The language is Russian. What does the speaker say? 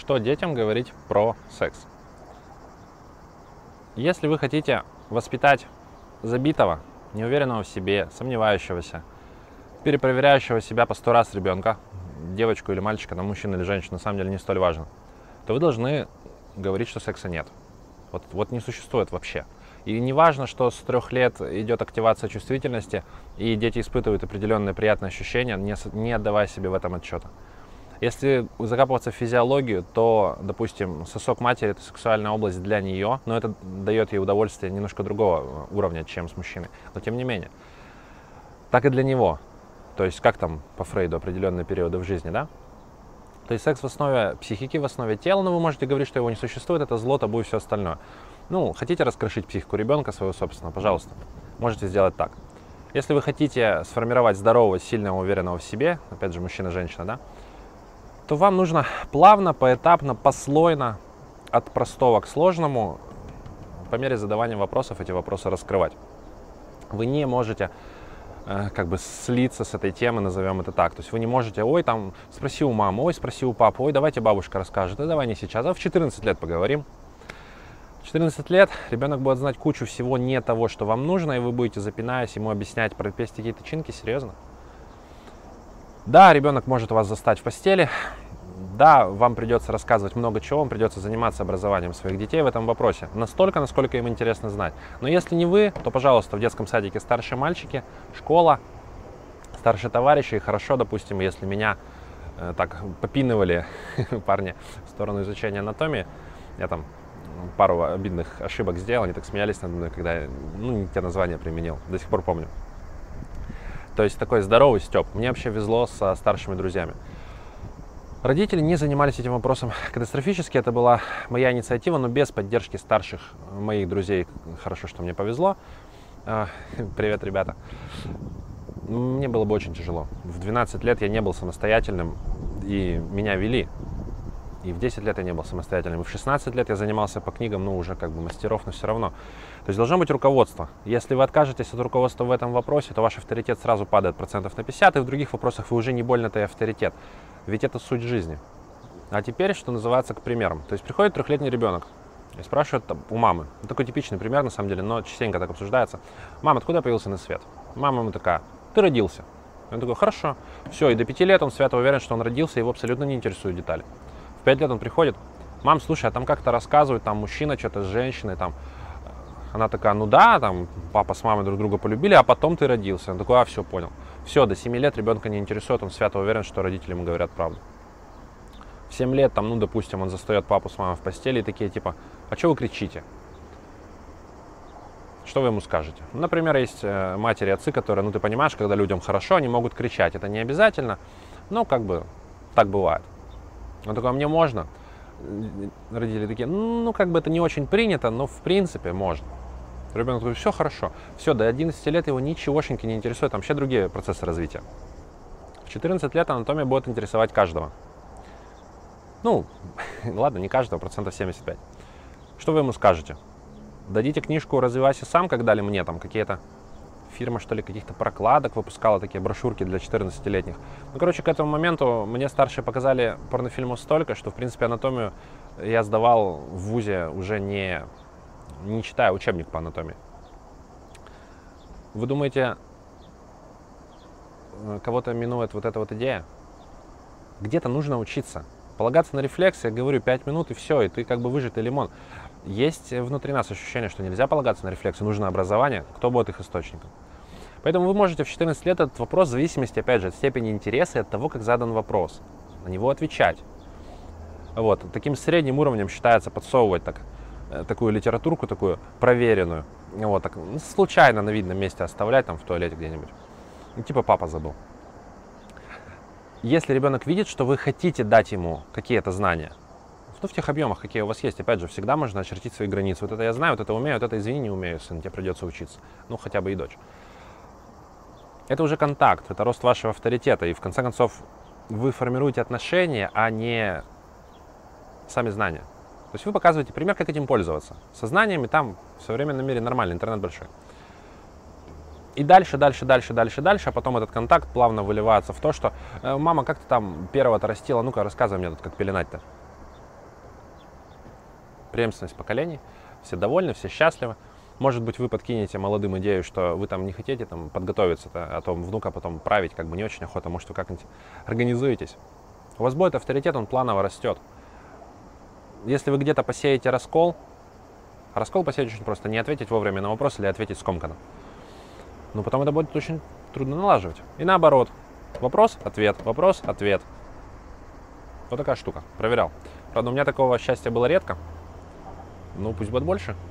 Что детям говорить про секс? Если вы хотите воспитать забитого, неуверенного в себе, сомневающегося, перепроверяющего себя по 100 раз ребенка, девочку или мальчика, там, мужчину или женщину, на самом деле не столь важно, то вы должны говорить, что секса нет. Вот не существует вообще. И не важно, что с 3 лет идет активация чувствительности, и дети испытывают определенные приятные ощущения, не отдавая себе в этом отчета. Если закапываться в физиологию, то, допустим, сосок матери – это сексуальная область для нее, но это дает ей удовольствие немножко другого уровня, чем с мужчиной. Но тем не менее, так и для него. То есть, как там по Фрейду определенные периоды в жизни, да? То есть секс в основе психики, в основе тела, но вы можете говорить, что его не существует, это зло, табу и все остальное. Ну, хотите раскрошить психику ребенка своего собственного, пожалуйста, можете сделать так. Если вы хотите сформировать здорового, сильного, уверенного в себе, опять же, мужчина, женщина, да, то вам нужно плавно, поэтапно, послойно, от простого к сложному, по мере задавания вопросов, эти вопросы раскрывать. Вы не можете как бы слиться с этой темы, назовем это так. То есть вы не можете, ой, там, спроси у мамы, ой, спроси у папы, ой, давайте бабушка расскажет, да давай не сейчас, а в 14 лет поговорим. В 14 лет ребенок будет знать кучу всего не того, что вам нужно, и вы будете, запинаясь, ему объяснять про какие-то чинки, серьезно. Да, ребенок может вас застать в постели, да, вам придется рассказывать много чего, вам придется заниматься образованием своих детей в этом вопросе, настолько, насколько им интересно знать. Но если не вы, то, пожалуйста, в детском садике старшие мальчики, школа, старшие товарищи, и хорошо, допустим, если меня так попинывали парни в сторону изучения анатомии, я там пару обидных ошибок сделал, они так смеялись надо мной, когда я, не те названия применил, до сих пор помню. То есть такой здоровый стёб. Мне вообще везло со старшими друзьями. Родители не занимались этим вопросом катастрофически. Это была моя инициатива, но без поддержки старших моих друзей. Хорошо, что мне повезло. Привет, ребята. Мне было бы очень тяжело. В 12 лет я не был самостоятельным, и меня вели. И в 10 лет я не был самостоятельным. И в 16 лет я занимался по книгам, уже как бы мастеров, но все равно. То есть должно быть руководство. Если вы откажетесь от руководства в этом вопросе, то ваш авторитет сразу падает процентов на 50, и в других вопросах вы уже не больно-то и авторитет. Ведь это суть жизни. А теперь, что называется, к примерам. То есть приходит 3-летний ребенок и спрашивает у мамы. Такой типичный пример, на самом деле, но частенько так обсуждается. Мама, откуда появился на свет? Мама ему такая, ты родился. Он такой, хорошо. Все, и до 5 лет он свято уверен, что он родился, его абсолютно не интересуют детали. В 5 лет он приходит, мам, слушай, а там как-то рассказывают, там мужчина что-то с женщиной, там. Она такая, ну да, там папа с мамой друг друга полюбили, а потом ты родился. Он такой, все, понял. Все, до 7 лет ребенка не интересует, он свято уверен, что родители ему говорят правду. В 7 лет, там, допустим, он застает папу с мамой в постели и такие, типа, а что вы кричите? Что вы ему скажете? Например, есть матери и отцы, которые, ты понимаешь, когда людям хорошо, они могут кричать. Это не обязательно, но как бы так бывает. Он такой, а мне можно? Родители такие, как бы это не очень принято, но в принципе можно. Ребенок говорит, все хорошо. Все, до 11 лет его ничегошеньки не интересует, там вообще другие процессы развития. В 14 лет анатомия будет интересовать каждого. Ладно, не каждого, процентов 75. Что вы ему скажете? Дадите книжку «Развивайся сам», как дали мне, там какие-то фирма, что ли, каких-то прокладок выпускала, такие брошюрки для 14-летних. К этому моменту мне старшие показали порнофильмов столько, что, в принципе, анатомию я сдавал в вузе уже не читая учебник по анатомии. Вы думаете, кого-то минует вот эта вот идея? Где-то нужно учиться. Полагаться на рефлекс, я говорю, 5 минут и все, и ты как бы выжатый лимон. Есть внутри нас ощущение, что нельзя полагаться на рефлексы, нужно образование, кто будет их источником. Поэтому вы можете в 14 лет этот вопрос, в зависимости, опять же, от степени интереса и от того, как задан вопрос, на него отвечать. Таким средним уровнем считается подсовывать такую литературку, такую проверенную, случайно на видном месте оставлять, там в туалете где-нибудь. Типа папа забыл. Если ребенок видит, что вы хотите дать ему какие-то знания, в тех объемах, какие у вас есть, опять же, всегда можно очертить свои границы. Вот это я знаю, вот это умею, вот это, извини, не умею, сын, тебе придется учиться. Хотя бы и дочь. Это уже контакт, это рост вашего авторитета. И в конце концов, вы формируете отношения, а не сами знания. То есть вы показываете пример, как этим пользоваться. Со знаниями там в современном мире нормально, интернет большой. И дальше, а потом этот контакт плавно выливается в то, что мама, как ты там первого-то растила, ну-ка рассказывай мне тут, как пеленать-то. преемственность поколений, все довольны, все счастливы. Может быть, вы подкинете молодым идею, что вы там не хотите там подготовиться, а то внука потом править как бы не очень охота, может, вы как-нибудь организуетесь. У вас будет авторитет, он планово растет. Если вы где-то посеете раскол, раскол посеять очень просто, не ответить вовремя на вопрос или ответить скомканно. Но потом это будет очень трудно налаживать. И наоборот, вопрос, ответ, вопрос, ответ. Вот такая штука, проверял. Правда, у меня такого счастья было редко, ну пусть будет больше.